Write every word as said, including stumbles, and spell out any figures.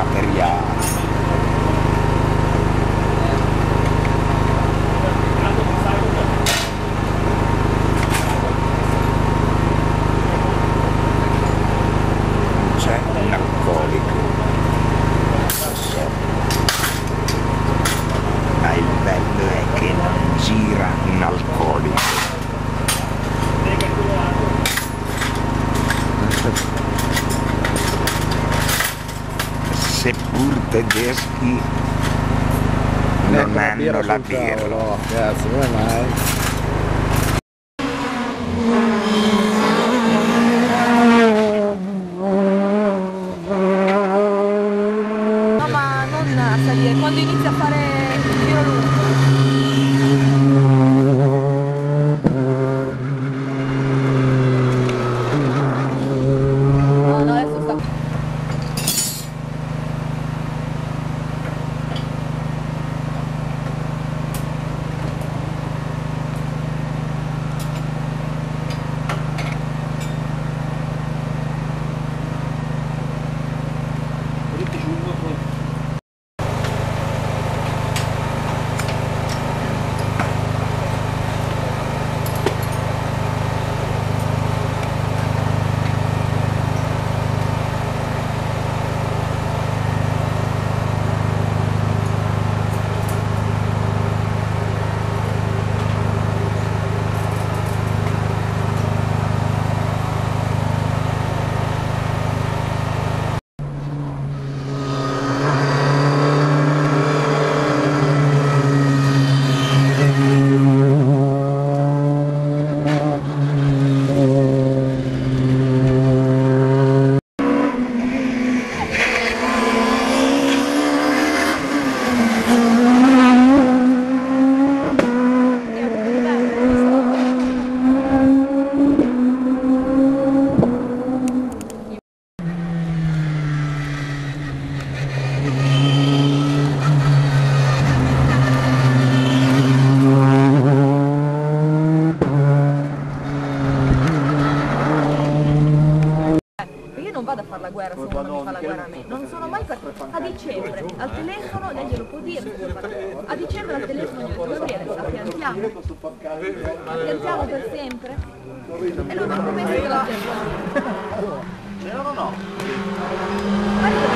materiale. C'è un alcolico, lo so, ma il bello è che non gira un alcolico. Seppur tedeschi non hanno la birra. Grazie, come mai? No, ma non a salire, quando inizia a fare il giro lungo. No, no, adesso sta... non vado a fare la guerra se uno non mi fa la guerra a me, non sono mai per... A dicembre al telefono lei glielo può dire, a dicembre al telefono glielo può dire, la piantiamo, la piantiamo per sempre e non ho promesso che la piantiamo. C'era o no? Ma io